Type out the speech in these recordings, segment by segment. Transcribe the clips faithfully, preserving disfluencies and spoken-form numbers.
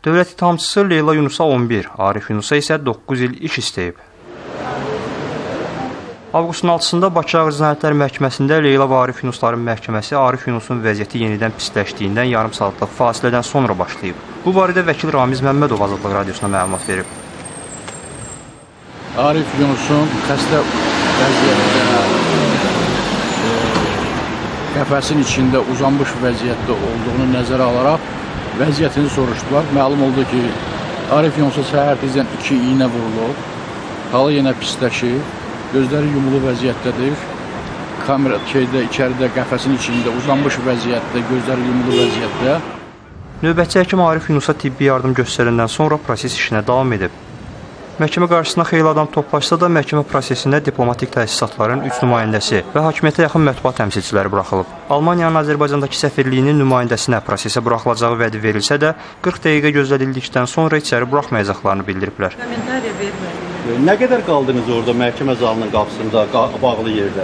Dövlət ittihamçısı Leyla Yunusa on bir, Arif Yunusa isə doqquz il iş istəyib. Avqustun altısında Bakı Ağır Cinayətlər Məhkəməsində Leyla və Arif Yunusların məhkəməsi Arif Yunusun vəziyyəti yenidən pisləşdiyindən yarım saatlıq fasilədən sonra başlayıb. Bu barədə vəkil Ramiz Məmmədov Azadlıq Radiosuna məlumat verib. Arif Yunusun xəstə vəziyyətdə, e, qəfəsin içində uzanmış vəziyyətdə olduğunu nəzərə alaraq vəziyyətini soruşdular. Məlum oldu ki, Arif Yunusa səhər tezdən iki iynə vurulub, halı yenə pisləşib, gözləri yumulu vəziyyətdədir. Kamera şeydə, içəridə, qəfəsin içində uzanmış vəziyyətdə, gözləri yumulu vəziyyətdə. Növbətçi həkim Arif Yunusa tibbi yardım göstərəndən sonra proses işinə davam edib. Məhkəmə qarşısına xeyli adam toplaşsa da, məhkəmə prosesində diplomatik təsisatların üç nümayəndəsi və hakimiyyətə yaxın mətbuat təmsilçiləri buraxılıb. Almaniyanın Azərbaycandakı səfirliyinin nümayəndəsinə prosesə buraxılacağı vədi verilsə də, qırx dəqiqə gözlədildikdən sonra içəri buraxmayacaqlarını bildiriblər. Nə qədər qaldınız orada məhkəmə zalının qapısında, bağlı yerdə?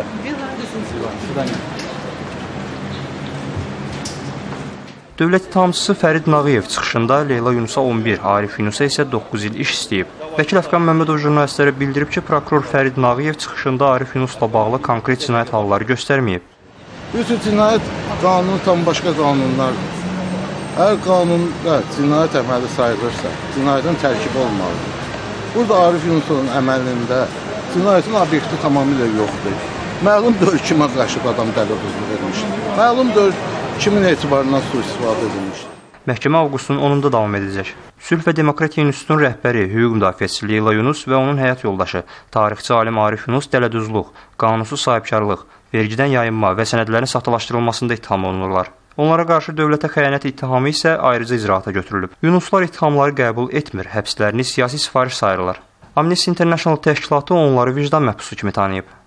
Dövlət ittihamçısı Fərid Nağıyev çıxışında Leyla Yunusa on bir, Arif Yunusa isə doqquz il iş istəyib. Vəkil Əfqan Məmmədov jurnalistlərə bildirib ki, prokuror Fərid Nağıyev çıxışında Arif Yunusla bağlı konkret cinayət halları göstərməyib. Bütün cinayət qanunu tam başqa qanunlardır. Hər qanunda cinayət əməli sayılırsa, cinayətin tərkibi olmalıdır. Burada Arif Yunusun əməlində cinayətin obyekti tamamilə yoxdur. Məlum deyil kimə qaşıb adam dələduzluq edilmişdir. Məlum deyil kimin etibarından sui-istifadə edilmişdir. Məhkəmə avqustun onunda davam edəcək. Sülh və Demokratiya İnstitutunun rəhbəri, hüquq müdafiəçisi Leyla Yunus və onun həyat yoldaşı, tarixçi alim Arif Yunus dələduzluq, qanunsuz sahibkarlıq, vergidən yayınma və sənədlərin saxtalaşdırılmasında ittiham olunurlar. Onlara qarşı dövlətə xəyanət ittihamı isə ayrıca icraata götürülüb. Yunuslar ittihamları qəbul etmir, həbslərini siyasi sifariş sayırlar. Amnesty International təşkilatı onları vicdan məhbusu kimi tanıyıb.